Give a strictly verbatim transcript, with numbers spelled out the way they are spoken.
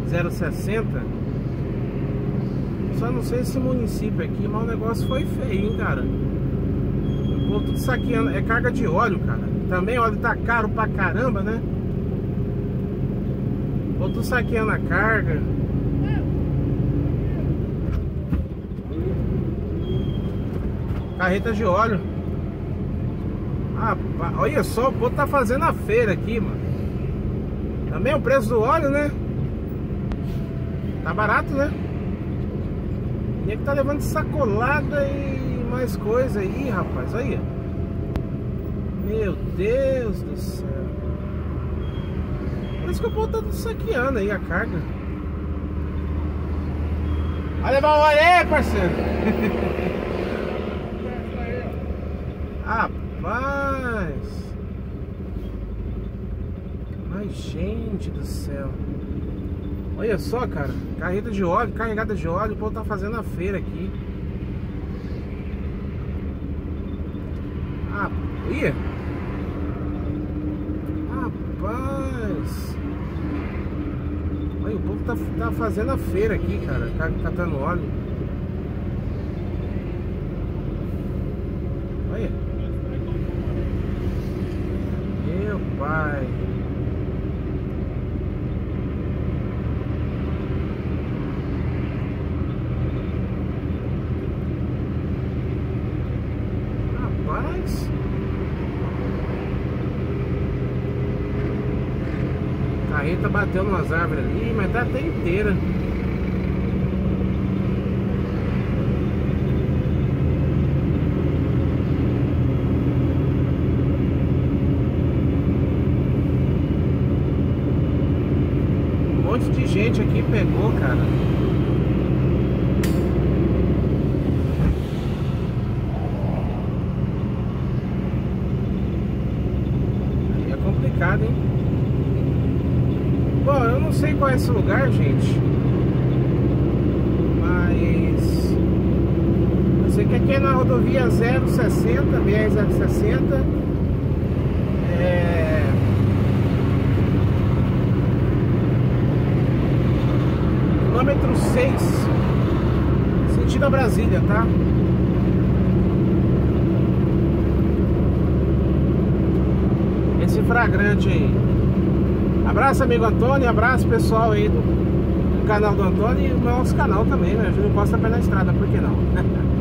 zero sessenta. Só não sei esse município aqui, mas o negócio foi feio, hein, cara. O povo tudo saqueando. É carga de óleo, cara. Também óleo tá caro pra caramba, né? O povo tudo saqueando a carga. Carreta de óleo. Ah, olha só, o povo tá fazendo a feira aqui, mano. Também o preço do óleo, né? Tá barato, né? E é que tá levando sacolada e mais coisa aí, rapaz. Olha. Meu Deus do céu. Por isso que o povo tá saqueando aí a carga. Vai levar o óleo aí, parceiro. Rapaz. Ai, gente do céu. Olha só, cara. Carreta de óleo, carregada de óleo. O povo tá fazendo a feira aqui. Ah, ia. Rapaz. Olha, o povo tá, tá fazendo a feira aqui, cara. Catando óleo. Olha. Meu pai. Rapaz. A carreta bateu nas árvores ali, mas tá até inteira. Um monte de gente aqui pegou, cara. Aí é complicado, hein? Bom, eu não sei qual é esse lugar, gente. Mas eu sei que aqui é na rodovia zero sessenta, B R zero sessenta. É... quilômetro seis, sentido a Brasília, tá? Esse flagrante aí. Abraço, amigo Antônio, abraço pessoal aí do, do canal do Antônio e do nosso canal também, né? Júnior Costa Pé na Estrada, por que não?